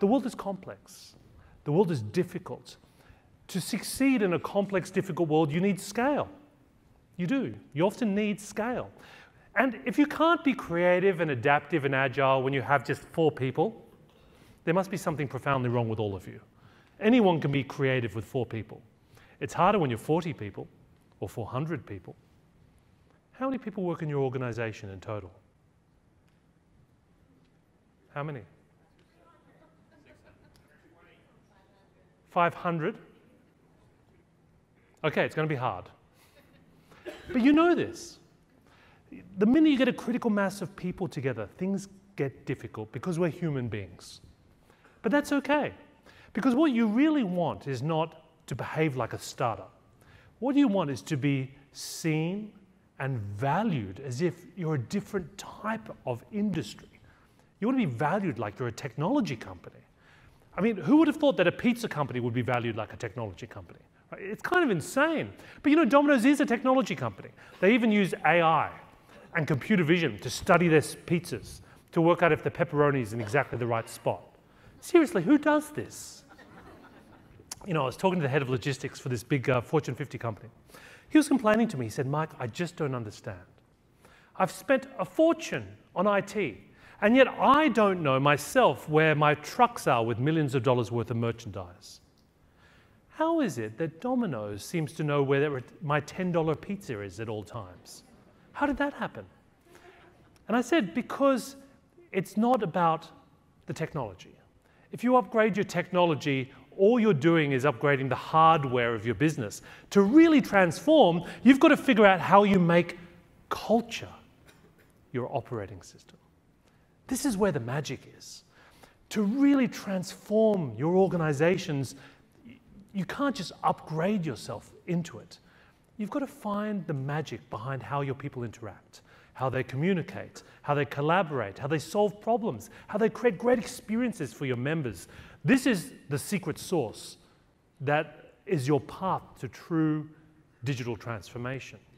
the world is complex. The world is difficult. To succeed in a complex, difficult world, you need scale. You do. You often need scale. And if you can't be creative and adaptive and agile when you have just 4 people, there must be something profoundly wrong with all of you. Anyone can be creative with 4 people. It's harder when you're 40 people or 400 people. How many people work in your organization in total? How many? 500? Okay, it's going to be hard. But you know this. The minute you get a critical mass of people together, things get difficult because we're human beings. But that's okay, because what you really want is not to behave like a startup. What you want is to be seen and valued as if you're a different type of industry. You want to be valued like you're a technology company. I mean, who would have thought that a pizza company would be valued like a technology company? Right? It's kind of insane. But you know, Domino's is a technology company. They even use AI and computer vision to study their pizzas, to work out if the pepperoni is in exactly the right spot. Seriously, who does this? You know, I was talking to the head of logistics for this big Fortune 50 company. He was complaining to me. He said, Mike, I just don't understand. I've spent a fortune on IT, and yet I don't know myself where my trucks are with millions of dollars worth of merchandise. How is it that Domino's seems to know where my $10 pizza is at all times? How did that happen? And I said, because it's not about the technology. If you upgrade your technology, all you're doing is upgrading the hardware of your business. To really transform, you've got to figure out how you make culture your operating system. This is where the magic is. To really transform your organizations, you can't just upgrade yourself into it. You've got to find the magic behind how your people interact, how they communicate, how they collaborate, how they solve problems, how they create great experiences for your members. This is the secret sauce that is your path to true digital transformation.